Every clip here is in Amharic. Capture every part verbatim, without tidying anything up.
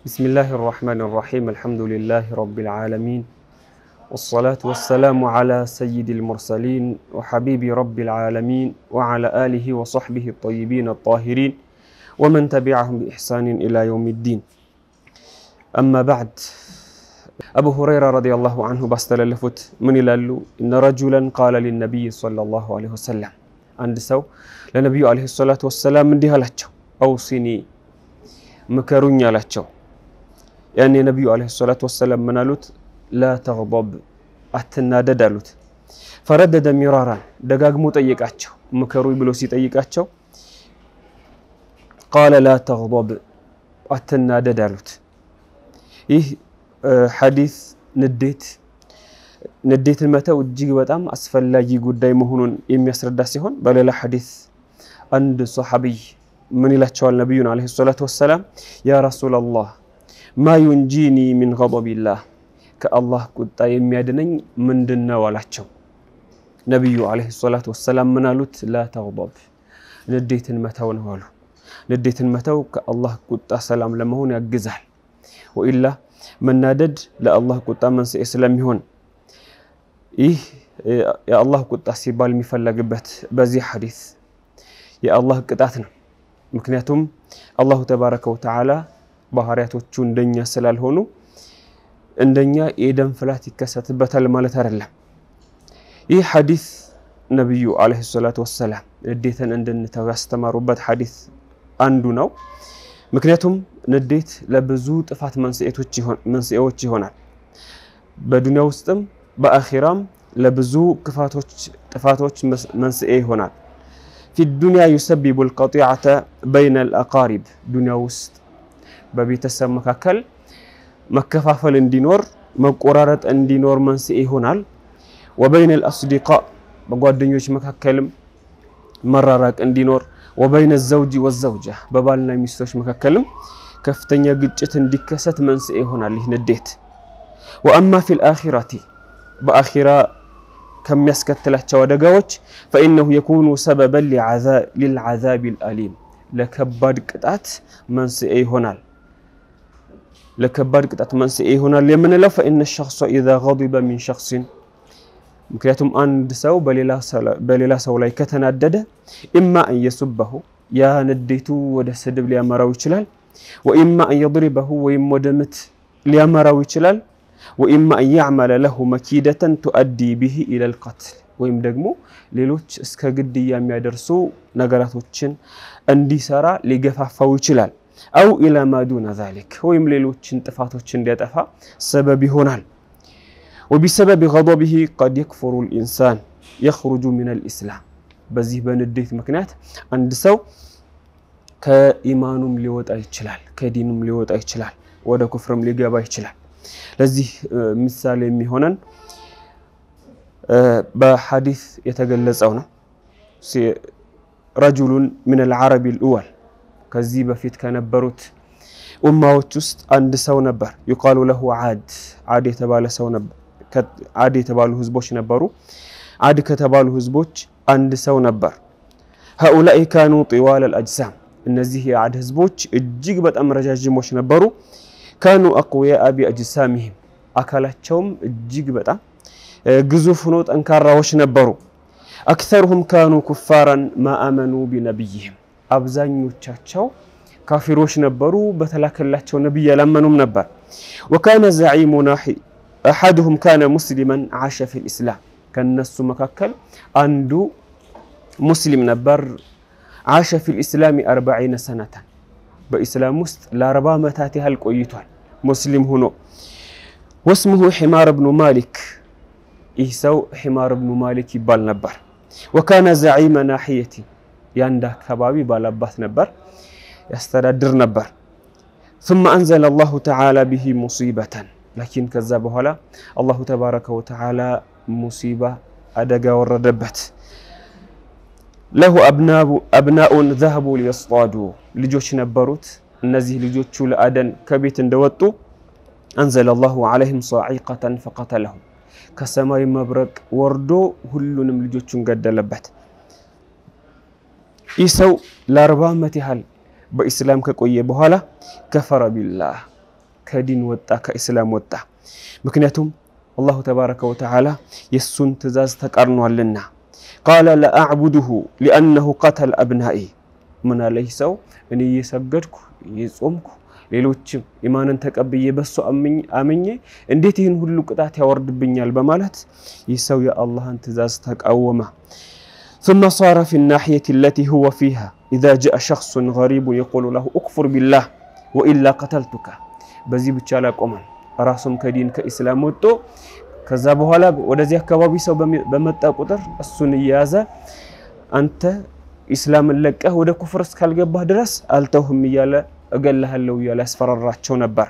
بسم الله الرحمن الرحيم الحمد لله رب العالمين والصلاة والسلام على سيد المرسلين وحبيب رب العالمين وعلى آله وصحبه الطيبين الطاهرين ومن تبعهم بإحسان إلى يوم الدين أما بعد أبو هريرة رضي الله عنه باستلفت من لالو إن رجلا قال للنبي صلى الله عليه وسلم عند سو للنبي عليه الصلاة والسلام من ديها لاتشو أوصني مكرونيا لاتشو يعني النبي عليه الصلاة والسلام منالوت لا تغضب أتنادد دالوت فردد مرارا دقاق متأيقاتشو مكروي بلوسي تأيقاتشو قال لا تغضب أتنادد دالوت إيه حديث نديت نديت المتى وجيج بتام أسفل لا يجود داي مهونون إم يسر داسيهون بل لا حديث عند صحابي من الله تعالى النبي عليه الصلاة والسلام يا رسول الله ما ينجيني من غضب الله كالله قد يميادنين من دنا ولاتشو نبي عليه الصلاة والسلام منالوت لا تغضب نديت المتى ونهالو نديت المتى كالله قد سلام لما هون يجزل وإلا من نادد لا الله قد من سإسلام هون إيه يا الله قد سيبال مفلق بت بزي حديث يا الله قطعتنا مكنياتهم الله تبارك وتعالى ባህሪያቶቹ እንደኛ ስላልሆኑ እንደኛ ኤደን ፍላት ይከሰትበታል ማለት አይደለም ይህ ሐዲስ ነብዩ አለይሂ ሰላቱ ወሰለም ንዴትን እንድንተው ያስተማሩበት ሐዲስ አንዱ ነው ምክንያቱም ንዴት ለብዙ ጥፋት መንስኤቶች ይሆን መንስኤዎች ይሆናል በዱንያ ውስጥም በአኺራም ለብዙ ክፋቶች ጥፋቶች መንስኤ ይሆናል في الدنيا يسبب القطيعة بين الأقارب دنيا وسط በቤተሰብ መካከል መከፋፈል እንዲኖር መቆራረጥ እንዲኖር መንስኤ ይሆናል وبين الأصدقاء በጓደኞች መካከልም መራራቅ እንዲኖር وبين الزوج والزوجة በባልና ሚስቶች መካከልም ከፍተኛ ግጭት እንዲከሰት መንስኤ ይሆናል ይህ ንዴት وأما في الآخرة بآخرة كم يسكتلاቸው አደጋዎች فإنه يكون سببا لعذاب للعذاب الأليم ለከባድ ቅጣት መንስኤ ይሆናል لكبار قطعة منسئ هنا لمن لا فإن الشخص إذا غضب من شخص مكياتهم عند سو بليلا سو بليلا سو لا يكتنادد إما أن يسبه يا نديتو وده سدب ليامراو يشلال وإما أن يضربه ويمودمت ليامراو يشلال وإما أن يعمل له مكيدة تؤدي به إلى القتل ويم دغمو ሌሎች እስከ ግድያ የሚያደርሱ ነገራቶችን እንዲሰራ ሊገፋፋው ይችላል أو إلى ما دون ذلك هو يمللوچن طفاتوچن ديطفا سبب يهونال وبسبب غضبه قد يكفر الإنسان يخرج من الإسلام بزيه بنديت مكنيات عند سو كإيمانهم ሊወጣ ይችላል ከዲኑም ሊወጣ ይችላል ወደ ኩፍርም ሊገባ ይችላል ለዚህ ምሳሌ የሚሆነን በሐዲስ የተገለጸው ነው رجل من العرب الأول ከዚህ በፊት ከነበሩት ኡማዎች ውስጥ አንድ ሰው ነበር ይقال له عاد عاد የተባለ ሰው ነበር عاد የተባሉ ህዝቦች ነበሩ عاد ከተባሉ ህዝቦች አንድ ሰው ነበር هؤلاء كانوا طوال الأجسام እነዚህ የعاد ህዝቦች እጅግ በጣም ረጃጅሞች ነበሩ كانوا أقوياء بأجسامهم አካላቸውም እጅግ በጣም ግዙፍ ሆኖ ጠንካራዎች ነበሩ أكثرهم كانوا كفارا ما آمنوا بنبيهم አብዛኞቻቸው ካፊሮች ነበሩ በተላከላቸው ነብይ ያላመኑም ነበር وكان زعيمنا احدهم كان مسلما عاش في الاسلام ከነሱ መካከል አንዱ ሙስሊም ነበር عاش في الاسلام أربعين سنة በእስላም ውስጥ ለ40 ዓመታት ያህል ቆይቷል ሙስሊም ሆኖ واسمه حمار بن مالك ይህ ሰው حمار بن مالك ይባል ነበር وكان زعيم ناحيته ያንዳ አካባቢ ባላባት ነበር ያስተዳድር ነበር ثم انزل الله تعالى به مصيبه لكن ከዛ በኋላ الله تبارك وتعالى مصيبه አደጋ ወረደበት له ابناء ابناء ذهبوا ليصطادوا ልጆች ነበሩት እነዚህ ልጆቹ ለአደን ከቤት እንደወጡ انزل الله عليهم صاعقه فقتلهم ከሰማይ መብረቅ ወርዶ ሁሉንም ልጆቹን ገደለበት ኢሳው ለአርባ ዓመት ያህል በእስላም ከቆየ በኋላ ከፈረ ቢላህ ከዲን ወጣ ከእስላም ወጣ ምክንያቱም الله تبارك وتعالى يسون تزاز تقرنوا لنا قال لا أعبده لأنه قتل أبنائي من عليه سو أني يسجدك يصومك ሌሎችም ኢማንን ተቀበየ በሱ አምኝ አምኜ እንዴት ይሄን ሁሉ ቅጣት ያወርድብኛል በማለት ይሰው የአላህን ትእዛዝ ተቃወመ ثم صار في الناحية التي هو فيها إذا جاء شخص غريب يقول له أكفر بالله وإلا قتلتك በዚህ ብቻ አላቆመም ራሱም ከዲን ከእስላም ወጥቶ ከዛ በኋላ ወደዚህ አካባቢ ሰው በመጣ ቁጥር እሱን ይያዘ አንተ እስላምን ለቀህ ወደ ኩፍር እስካልገባህ ድረስ አልተውህም ይያለ እገልሃለሁ ይያለ ያስፈራራቸው ነበር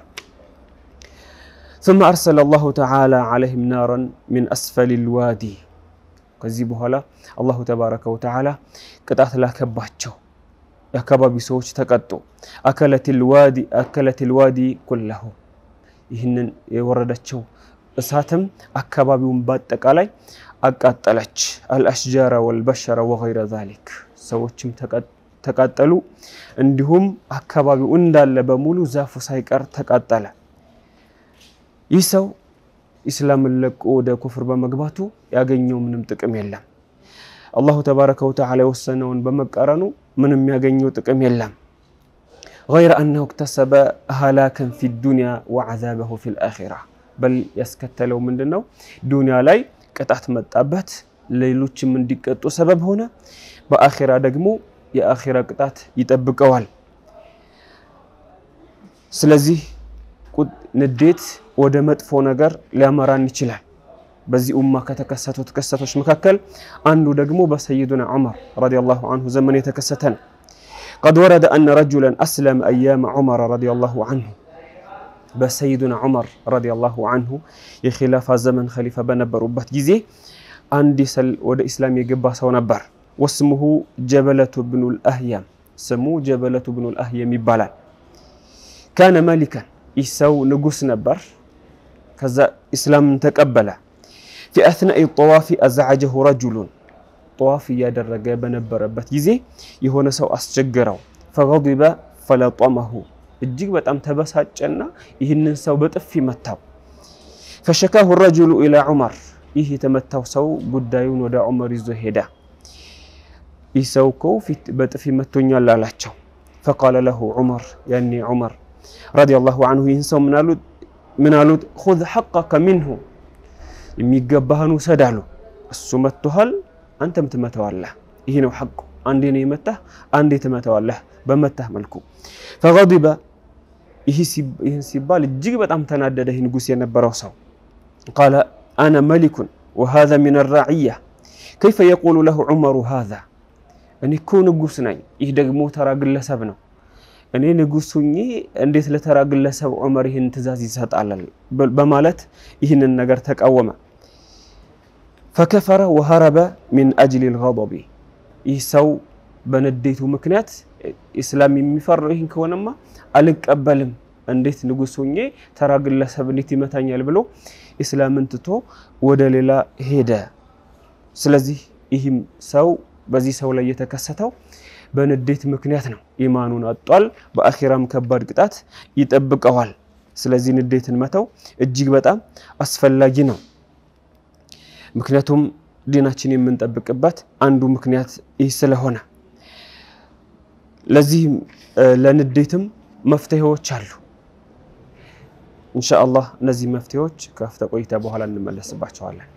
ثم أرسل الله تعالى عليهم نارا من أسفل الوادي ከዚህ በኋላ الله تبارك وتعالى ቅጣት ላከባቸው የአካባቢ ሰዎች ተቀጡ أكلت الوادي أكلت الوادي كله ይህንን የወረደቸው እሳትም አካባቢውን ባጠቃላይ አቃጠለች الأشجار والبشر وغير ذلك ሰዎችም ተቃጠሉ እንዲሁም አካባቢው እንዳለ በሙሉ ዛፉ ሳይቀር ተቃጠለ ይሰው እስላምን ለቆ ወደ ኩፍር በመግባቱ ያገኘው ምንም ጥቅም የለም አላሁ ተባረከ ወተዓላ ወሰነውን በመቃረኑ ምንም ያገኘው ጥቅም የለም غير أنه اكتسب هلاكا في الدنيا وعذابه في الآخرة بل يسكتلو من دنو دنيا لاي قطعت مطابت ليلوچም እንዲቀጡ سبب ሆነ በአኺራ ደግሞ የአኺራ ቅጣት ይጠብቀዋል ስለዚህ ንዴት ወደ መጥፎ ነገር ሊያመራን ይችላል በዚህ ኡማ ከተከሰቱ ተከሰቶች መካከል አንዱ ደግሞ በሰይዱና ዑመር ረዲየላሁ ዐንሁ ዘመን የተከሰተ ነው قد ورد أن رجلا أسلم أيام عمر رضي الله عنه بسيدنا عمر رضي الله عنه يخلاف زمن خليفة بنبربت جزي عندي سل ود إسلام يجبا سو نبر واسمه جبلة بن الأهيم سمو جبلة بن الأهيم يبالان كان ملكا يسو نقص نبر كذا إسلام تقبل في أثناء الطواف أزعجه رجل طواف يادرجه بنبربت جزي يهون سو أسجروا فغضب فلطمه እጅግ በጣም ተበሳጨና ይህንን ሰው በጥፊ መታው فشكاه الرجل الى عمر ይህ የተመታው ሰው ጉዳዩን ወደ ዑመር ይዞ ሄደ ይሰውኮ ፊት በጥፊ መቶኛል አላቸው فقال له عمر يعني عمر رضي الله عنه ይህን ሰው ምናሉ ምናሉ خذ حقك منه የሚገባህን ወሰዳሉ እሱ መተዋል አንተም ትመታዋለህ ይሄ ነው ሐቁ አንዴ ነው የመታህ አንዴ ትመታዋለህ በመታህ መልኩ فغضب ይህን ሲባል እጅግ በጣም ተናደደ ይህ ንጉስ የነበረው ሰው قال انا ملك وهذا من الرعيه كيف يقول له عمر هذا እኔ እኮ ንጉስ ነኝ ይህ ደግሞ ተራ ግለሰብ ነው እኔ ንጉስ ሆኜ እንዴት ለተራ ግለሰብ ዑመር ይህን ትእዛዝ ይሰጣል በማለት ይህንን ነገር ተቃወመ فكفر وهرب من اجل الغضب ይህ ሰው በንዴቱ ምክንያት እስላም የሚፈራው ይህን ከሆነማ አልቀበልም እንዴት ንጉስ ሆኜ ተራ ግለሰብ እንዴት ይመታኛል ብሎ እስላምን ትቶ ወደ ሌላ ሄደ ስለዚህ ይህም ሰው በዚህ ሰው ላይ የተከሰተው በንዴት ምክንያት ነው ኢማኑን አጥቷል በአኺራም ከባድ ቅጣት ይጠብቀዋል ስለዚህ ንዴትን መተው እጅግ በጣም አስፈላጊ ነው ምክንያቱም ዲናችን የምንጠብቅበት አንዱ ምክንያት ይህ ስለሆነ ለዚህ ለንዴትም መፍትሄዎች አሉ ኢንሻአላህ እነዚህ መፍትሄዎች ከፍተ ቆይታ በኋላ እንመለስባቸዋለን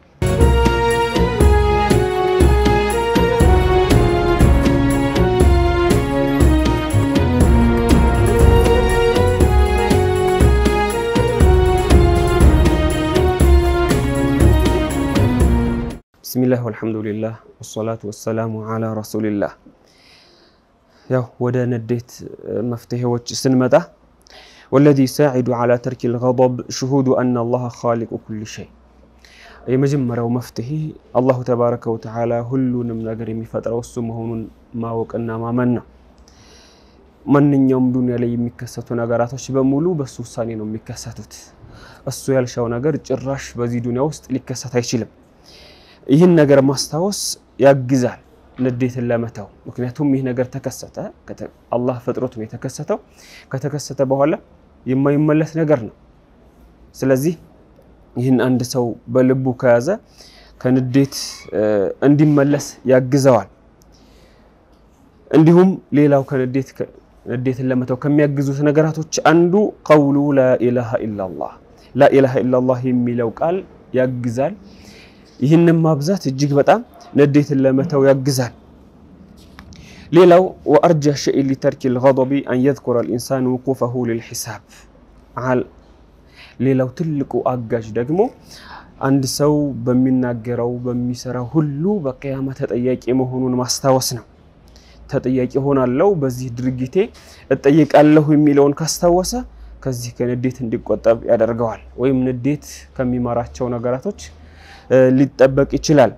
بسم الله والحمد لله والصلاة والسلام على رسول الله ያው ወደ ንዴት መፍትሄዎች ስንመጣ والذي يساعد على ترك الغضب شهود أن الله خالق كل شيء የመጀመሪያው መፍትሄ አላሁ ተባረከ ወተዓላ ሁሉንም ነገር የሚፈጥረው እሱ መሆኑን ማወቅና ማመን ነው ማንኛውም ዱንያ ላይ የሚከሰቱ ነገራቶች በሙሉ በሱ ውሳኔ ነው የሚከሰቱት እሱ ያልሻው ነገር ጭራሽ በዚህ ዱንያ ውስጥ ሊከሰት አይችልም ይህን ነገር ማስታወስ ያግዛል ንዴትን ለመተው ምክንያቱም ይህ ነገር ተከሰተ አላህ ፈጥሮት ነው የተከሰተው ከተከሰተ በኋላ የማይመለስ ነገር ነው ስለዚህ ይህን አንድ ሰው በልቡ ከያዘ ከንዴት እንዲመለስ ያግዘዋል እንዲሁም ሌላው ከንዴት ንዴትን ለመተው ከሚያግዙት ነገራቶች አንዱ ቀውሉ ላ ኢላሃ ኢላላህ ላ ኢላሃ ኢላላህ የሚለው ቃል ያግዛል ይህንን ማብዛት እጅግ በጣም ንዴትን ለመተው ያግዛል ሌላው وارجى شيء لترك الغضب ان يذكر الانسان وقوفه للحساب على ሌላው ትልቁ አጋጅ ደግሞ አንድ ሰው በሚናገረው በሚሰራው ሁሉ በቂያማ ተጠያቂ መሆኑን ማስታወስ ነው ተጠያቂ ሆናለው በዚህ ድርጊቴ እጠየቃለሁ የሚለውን ካስታወሰ ከዚህ ከንዴት እንዲቆጠብ ያደርገዋል ወይም ንዴት ከሚማራቸው ነገራቶች ሊጠበቅ ይችላል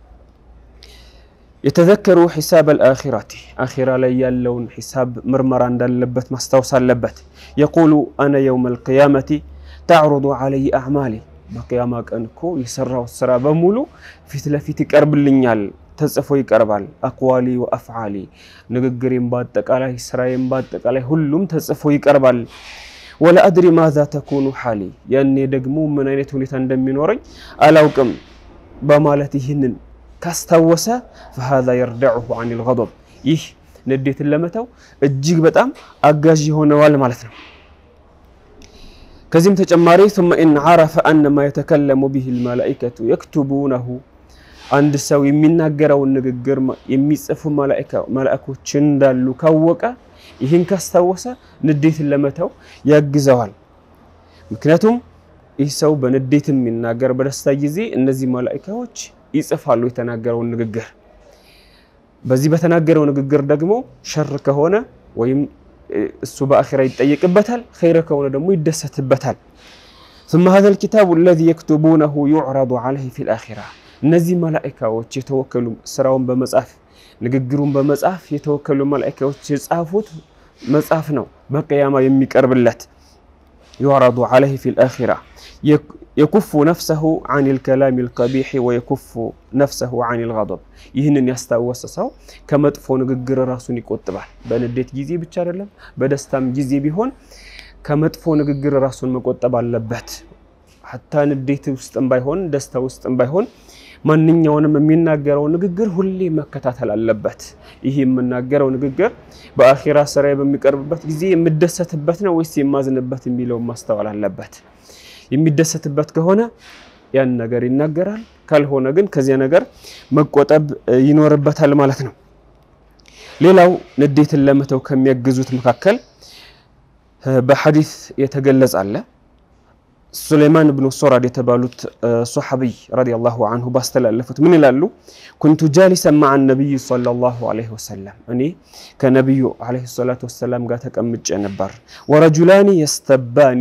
يتذكروا حساب الآخرة آخرة لا يالون حساب مرمرا دالبت مستوصى اللبت يقول أنا يوم القيامة تعرض علي أعمالي بقيامة أنكو يسرع السرى بمولو في ثلاثة كرب اللينيال تزفوي كربال أقوالي وأفعالي نقرين باتك عليه سرايين باتك عليه هلوم تزفوي كربال ولا أدري ماذا تكون حالي يعني دقمو من أين تولي تندمين وري ألاوكم بمالتهن كاستوسا فهذا يردعه عن الغضب إيه نديت اللمتو الجيك بتام أجاجي هنا ولا مالتنا كزم تجماري ثم إن عرف أن ما يتكلم به الملائكة يكتبونه عند السوي من نجرة والنجر يميسف ملائكة ملائكة شندال كوكا ይህን ካስታወሰ ንዴት ለመተው ያግዘዋል ምክንያቱም ይህ ሰው በንዴትም ይናገር በደስታ ጊዜ እነዚህ መላእክቶች ይጽፋሉ የተናገረው ንግግር በዚህ በተናገረው ንግግር ደግሞ ሸር ከሆነ ወይም እሱ በአኺራ ይጠየቅበታል ኸይር ከሆነ ደግሞ ይደሰትበታል ثم هذا الكتاب الذي يكتبونه يعرض عليه في الآخرة እነዚህ መላእክቶች የተወከሉ ስራውን በመጻፍ ንግግሩን በመጻፍ የተወከሉ መላእክቶች የጻፉት መጻፍ ነው በቂያማ የሚቀርብለት يعرض عليه في الآخرة يكف نفسه عن الكلام القبيح ويكف نفسه عن الغضب ይህንን ያስታወሰው ከመጥፎ ንግግር ራሱን ይቆጥባል በንዴት ጊዜ ብቻ አይደለም በደስታም ጊዜ ቢሆን ከመጥፎ ንግግር ራሱን መቆጠብ አለበት حتى ንዴት ውስጥም ባይሆን ደስታ ውስጥም ባይሆን ማንኛውንም የሚናገረው ንግግር ሁሌ መከታተል አለበት ይሄ የምናገረው ንግግር በአኺራ ሰራይ በሚቀርብበት ጊዜ የምደሰትበት ነው ወይስ የማዝንበት የሚለው ማስተዋል አለበት የሚደሰትበት ከሆነ ያን ነገር ይናገራል ካልሆነ ግን ከዚያ ነገር መቆጠብ ይኖርበታል ማለት ነው ሌላው ንዴትን ለመተው ከሚያግዙት መካከል በሐዲስ የተገለጸ አለ سليمان بن سرد يتبالوت صحابي رضي الله عنه باستلالفت من يلالو كنت جالسا مع النبي صلى الله عليه وسلم اني كنبي عليه الصلاه والسلام قا تقمጬ ነበር ورجلان يستبان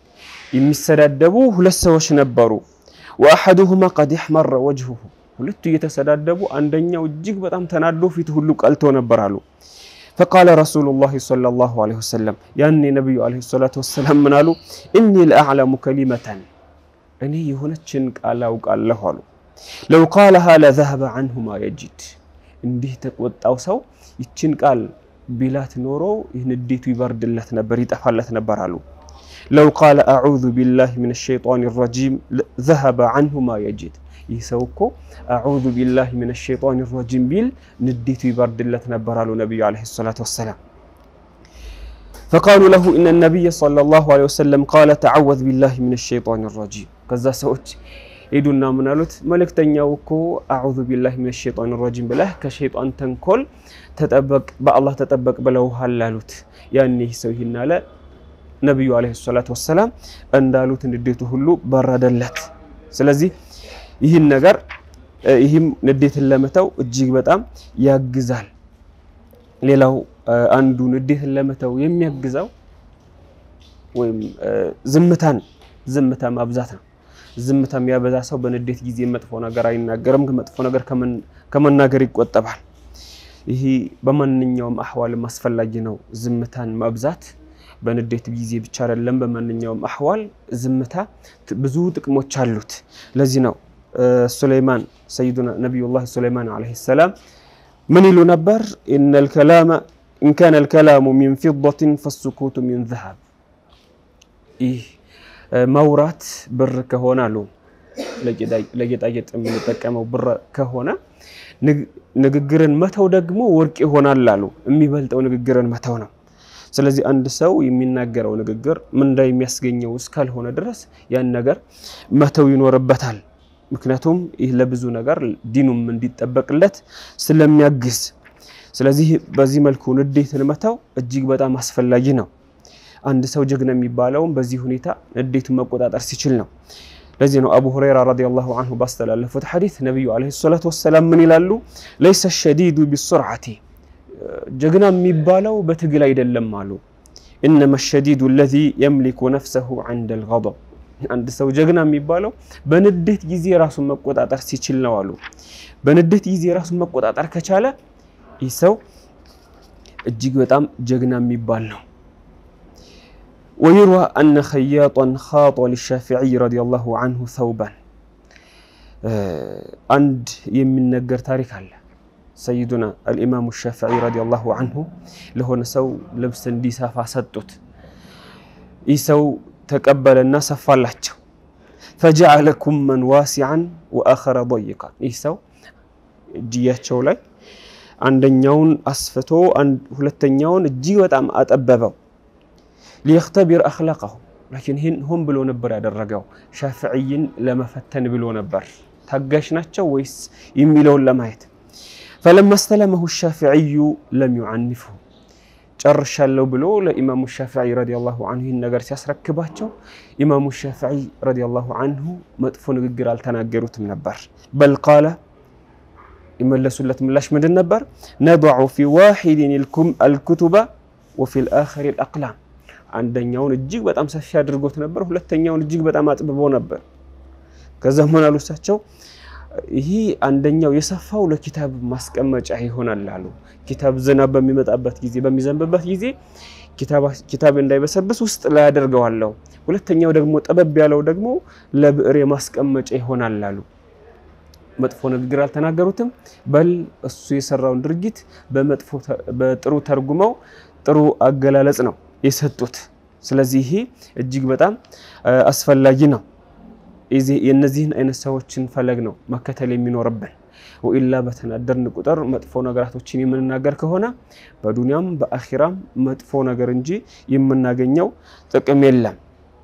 يمسددبو ሁለት ሰዎች ነበሩ واحدهما قد احمر وجهه ሁለቱ እየተሰዳደቡ አንደኛው እጅግ በጣም ተናዶ ፊት ሁሉ ቀልቶ ነበር አሉ فقال رسول الله صلى الله عليه وسلم يعني نبي عليه الصلاة والسلام من قالوا إني لأعلم كلمة أني يهونتشن قال وقال له لو قالها لذهب عنه ما يجد إنده تقوت أو سو يتشن قال بلات نورو ينديتو يبرد الله تنبر يتفعل تنبر علو لو قال أعوذ بالله من الشيطان الرجيم ذهب عنه ما يجد يسوكو أعوذ بالله من الشيطان الرجيم بيل نديتو يبرد الله تنبر على النبي عليه الصلاة والسلام فقالوا له إن النبي صلى الله عليه وسلم قال تعوذ بالله من الشيطان الرجيم كذا سوت يدونا من قالت ملك تنياوكو أعوذ بالله من الشيطان الرجيم بله كشيطان تنكل تتبق بالله تتبق بلو هلالوت يعني يسويهن لا نبي عليه الصلاة والسلام أن دالوت نديتو هلو برد اللت سلازي ይህን ነገር ይህም ንዴትን ለመተው እጅግ በጣም ያግዛል ሌላው አንዱ ንዴትን ለመተው የሚያግዛው ወይም ዝምታን ዝምታ ማብዛት ነው ዝምታ የሚያበዛ ሰው በንዴት ጊዜ መጥፎ ነገር አይናገርም መጥፎ ነገር ከመናገር ይቆጠባል ይሄ በማንኛውም አህዋል ማስፈላጊ ነው ዝምታን ማብዛት በንዴት ጊዜ ብቻ አይደለም በማንኛውም አህዋል ዝምታ ብዙ ጥቅሞች አሉት ለዚህ ነው سليمان سيدنا نبي الله سليمان عليه السلام من يلو نبر إن الكلام إن كان الكلام من فضة فالسكوت من ذهب ይህ ማውራት ብር ከሆነ አሉ ለጌጣጌጥ የምንጠቀመው ብር ከሆነ ንግግርን መተው ደግሞ ወርቅ ይሆናል አሉ የሚበልጠው ንግግርን መተው ነው ስለዚህ አንድ ሰው የሚናገረው ንግግር ምን ላይ የሚያስገኘው እስካልሆነ ድረስ ያን ነገር መተው ይኖርበታል ምክንያቱም ይህ ለብዙ ነገር ዲኑም እንዲጠበቅለት ስለሚያግዝ ስለዚህ በዚህ መልኩ ንዴትን መተው እጅግ በጣም አስፈላጊ ነው አንድ ሰው ጀግና የሚባለው በዚህ ሁኔታ ንዴቱን መቆጣጠር ሲችል ነው ለዚህ ነው አቡ ሁረይራ ረዲየላሁ ዐንሁ ባስተላለፉት ሐዲስ ነብዩ አለይሂ ሰላቱ ወሰለም ምን ይላሉ ليس الشديد بالسرعه ጀግና የሚባለው በትግል አይደለም አሉ انما الشديد الذي يملك نفسه عند الغضب አንድ ሰው ጀግና የሚባለው በንዴት ጊዜ ራሱን መቆጣጠር ሲችል ነው አሉ በንዴት ጊዜ ራሱን መቆጣጠር ከቻለ ይህ ሰው እጅግ በጣም ጀግና የሚባል ነው ويروى أن خياطا خاط للشافعي رضي الله عنه ثوبا عند يمن نجر تاريخ الله سيدنا الإمام الشافعي رضي الله عنه له نسو لبس دي سافا ستوت يسو تقبل الناس فالحجو فجعل كما واسعا وآخر ضيقا يسو جياتشو لي عندنيون أسفتو عند هلتنيون جي بتام أتأببو ليختبر أخلاقه لكن هن هم بلو نبر يدرجوا شافعيين لما فتن بلو نبر تحقش ناتشو ويس يميلون لمايت فلما استلمه الشافعي لم يعنفه جرش له بلو لإمام الشافعي رضي الله عنه النجار سيسرك كباتشو إمام الشافعي رضي الله عنه مدفون جرال تناجروت من نبر بل قال إما الله سلة ملاش من النبر نضع في واحد الكتب وفي الآخر الأقلام አንደኛውን እጅግ በጣም ሰፊ አድርጎት ነበር ሁለተኛውን እጅግ በጣም አጥብቦ ነበር ከዛም አሉሳቸው ይሄ አንደኛው የሰፋው ለኪታብ ማስቀመጫ ይሆናል አሉ ኪታብ ዝናብ በሚመጣበት ጊዜ በሚዘንብበት ጊዜ ኪታብ ኪታብ እንዳይበሰብስ ውስጥ ላይ ያደርገዋለሁ ሁለተኛው ደግሞ ጠበብ ያለው ደግሞ ለብዕር ማስቀመጫ ይሆናል አሉ መጥፎ ንግግር አልተናገሩትም በል እሱ የሰራውን ድርጊት በመጥፎ በጥሩ ተርጉመው ጥሩ አገላለጽ ነው የሰጡት ስለዚህ እጅግ በጣም አስፈላጊ ነው እዚህ የነዚህን አይነት ሰዎችን ፈለግ ነው መከተል የሚኖርብን ወኢላ በተናደርን ቁጥር መጥፎ ነገራቶችን የምንናገር ከሆነ በዱንያም በአኺራም መጥፎ ነገር እንጂ የምናገኘው ጥቅም የለም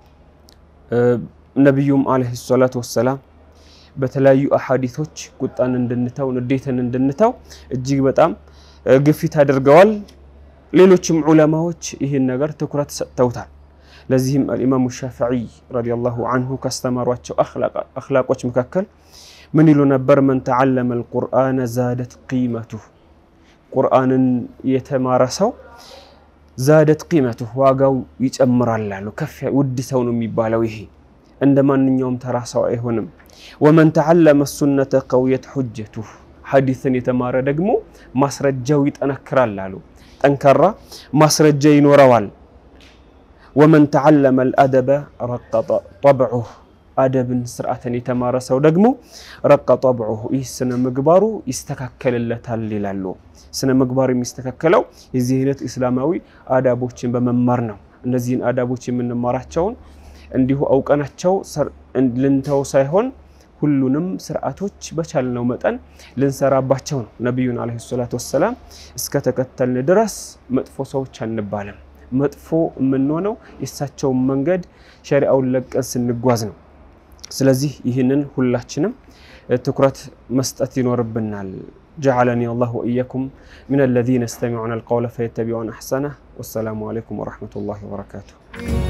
ነብዩም አለይሂ ሰላቱ ወሰለም በተለያዩ አሐዲሶች ቁጣን እንድንተው ንዴትን እንድንተው እጅግ በጣም ግፊት አድርገዋል ሌሎችም ዑለማዎች ይሄን ነገር ትኩረት ሰጥተውታል ለዚህም الامام الشافعي رضي الله عنه ካስተማሯቸው اخلاق اخلاقዎች መካከል ምን ይሉ ነበር من تعلم القرآن زادت قيمته ቁርአንን የተማረ ሰው زادت قيمته ዋጋው ይጨምራል አሉ ከፍ ውድ ሰው ነው የሚባለው ይሄ እንደማንኛውም ተራ ሰው አይሆንም ومن تعلم السنة قويت حجته ሐዲስን የተማረ ደግሞ ማስረጃው ይጠነክራል አሉ ጠንካራ ማስረጃ ይኖረዋል ومن تعلم الادب رق طبعه ادبن ስርዓትን የተማረ ሰው ደግሞ رق طبعه ይስነ ምግባሩ ይስተካከለለታል ይላሉ ስነ ምግባሩ የሚስተካከለው የዚህ አይነት እስላማዊ አዳቦችን በመማር ነው እነዚህን አዳቦች የምንማራቸውን እንዲሁ አውቀናቸው ልንተው ሳይሆን ሁሉንም ስርዓቶች በቻልነው መጠን ልንሰራባቸው ነው ነብዩን አለይሂ ሰላቱ ወሰለም እስከ ተከተልን ድረስ መጥፎ ሰዎች አንባልም መጥፎ ምንሆነው የሳቸው መንገድ ሸሪዓውን ለቀን ስንጓዝ ነው ስለዚህ ይህንን ሁላችንም ትኩረት መስጠት ይኖርብናል جعلني الله وإياكم من الذين يستمعون القول فيتبعون أحسنه والسلام عليكم ورحمة الله وبركاته